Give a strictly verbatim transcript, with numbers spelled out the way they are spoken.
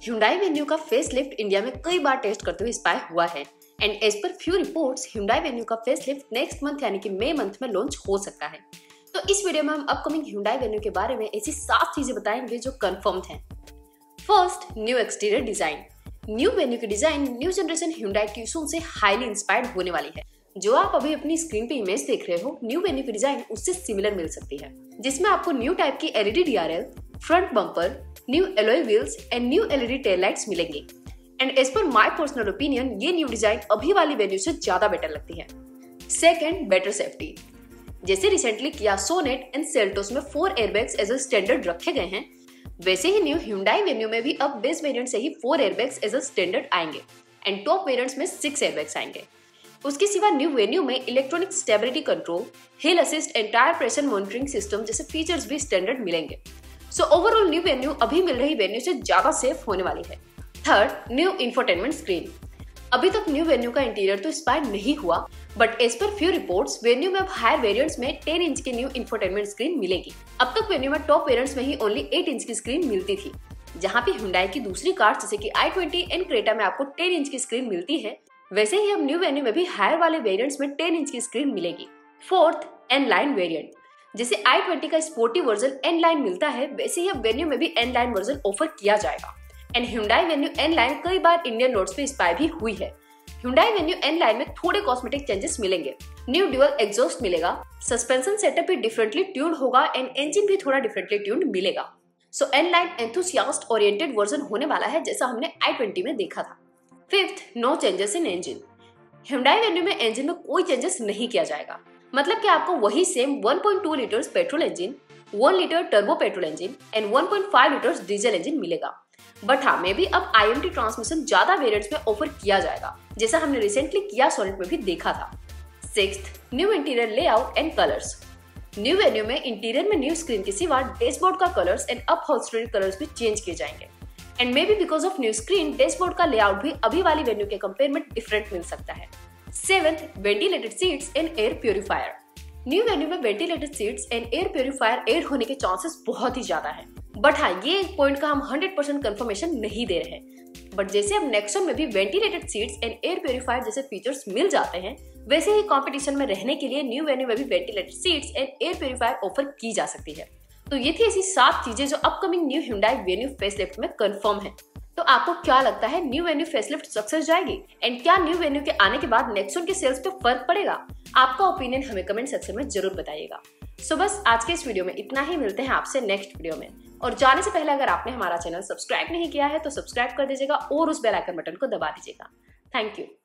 Hyundai Venue का facelift India में कई बार टेस्ट करते हुए स्पाई हुआ है and as per few reports Hyundai Venue का फेसलिफ्ट नेक्स्ट मंथ यानी कि मई मंथ में लॉन्च हो सकता है। तो इस वीडियो में हम अपकमिंग Hyundai Venue के बारे में ऐसी सात चीजें बताएंगे जो कंफर्म्ड हैं। First, new exterior design. New Venue की design new generation Hyundai Tucson से हाईली इंस्पायर्ड होने वाली है। जो आप अभी अपनी स्क्रीन पे इमेज देख रहे हो, न्यू वेन्यू की डिजाइन उससे सिमिलर मिल सकती है, जिसमें आपको न्यू टाइप की LED DRL, front bumper, new alloy wheels and new LED tail lights मिलेंगे। And as per my personal opinion ये न्यू डिजाइन अभी वाली वेन्यू से ज्यादा बेटर लगती है। Second, better safety. जैसे recently Kia Sonet and Seltos में four airbags as a standard रखे गए हैं, वैसे ही न्यू Hyundai Venue में भी अब बेस वेरिएंट से ही four airbags as a standard आएंगे एंड टॉप वेरिएंट्स में सिक्स एयरबैग्स आएंगे। उसके सिवा न्यू वेन्यू में electronic stability control, hill assist and tyre pressure monitoring system जैसे फीचर्स भी स्टैंडर्ड मिलेंगे। सो ओवरऑल न्यू वेन्यू अभी मिल रही वेन्यू से ज्यादा सेफ होने वाली है। Third, new infotainment screen. अभी तक न्यू वेन्यू का इंटीरियर तो इंस्पायर नहीं हुआ, but as per few reports Venue में अब हायर वेरिएंट्स में टेन इंच की न्यू इंफोटेनमेंट स्क्रीन मिलेगी। अब तक वेन्यू में टॉप वेरिएंट्स में ही ओनली एट इंच की स्क्रीन मिलती थी, जहां पे Hyundai की दूसरी कार जैसे कि आई ट्वेंटी एंड क्रेटा में आपको टेन इंच की स्क्रीन मिलती है, वैसे ही अब न्यू वेन्यू में भी हायर वाले वेरिएंट्स में टेन इंच की स्क्रीन मिलेगी। Fourth, N line variant. जैसे आई ट्वेंटी का स्पोर्टी वर्जन एन लाइन मिलता है, वैसे ही अब वेन्यू में भी एन लाइन वर्जन ऑफर किया जाएगा। And Hyundai Venue N line कई बार इंडियन रोड्स पे इंस्पायर भी हुई है। Hyundai Venue एन लाइन में थोड़े कॉस्मेटिक चेंजेस मिलेंगे। न्यू ड्यूअल एग्जॉस्ट मिलेगा, सस्पेंशन सेटअप भी डिफरेंटली ट्यून्ड होगा एंड इंजन भी थोड़ा डिफरेंटली ट्यून्ड मिलेगा। So N line enthusiast oriented version होने वाला है, जैसा हमने आई ट्वेंटी में देखा था। Fifth, no changes in engine. Hyundai Venue में इंजन में कोई चेंजेस नहीं किया जाएगा, मतलब कि आपको वही same one point two litres petrol engine, one litre turbo petrol engine and one point five litres diesel engine मिलेगा। बट हाँ, मे भी अब आई एम टी ट्रांसमिशन ज्यादा वेरिएंट्स में ऑफर किया जाएगा, जैसा हमने रिसेंटली किया सोनेट में भी देखा था। Sixth, new interior layout and colours. New Venue में इंटीरियर में न्यू स्क्रीन के सिवा डैशबोर्ड का कलर्स एंड अपहोल्स्टरी कलर्स भी चेंज किए जाएंगे। And may be because of new screen dashboard का लेआउट भी अभी वाली वेन्यू के कंपेयर में डिफरेंट मिल सकता है। Seventh, ventilated seats and air purifier. New Venue में ventilated seats and air purifier add होने के चांसेस बहुत ही ज्यादा है, बट हाँ, ये एक पॉइंट का हम हंड्रेड परसेंट कंफर्मेशन नहीं दे रहे हैं। बट जैसे अब नेक्सॉन में भी ventilated seats and air purifier जैसे फीचर्स मिल जाते हैं, वैसे ही कंपटीशन में रहने के लिए न्यू वेन्यू में भी ventilated seats and air purifier offer की जा सकती है। तो ये थी ऐसी सात चीजें जो upcoming new Hyundai Venue facelift में कंफर्म है। तो आपको क्या लगता है, न्यू वेन्यू फेसलिफ्ट सक्सेस जाएगी एंड क्या न्यू वेन्यू के आने के बाद नेक्सॉन के सेल्स पे फर्क पड़ेगा? आपका ओपिनियन हमें कमेंट सेक्शन में जरूर बताइएगा। सो बस आज के इस वीडियो में इतना ही, मिलते हैं आपसे नेक्स्ट वीडियो में। और जाने से पहले अगर आपने हमारा चैनल सब्सक्राइब नहीं किया है तो सब्सक्राइब कर दीजिएगा और उस बेल आइकन बटन को दबा दीजिएगा। Thank you.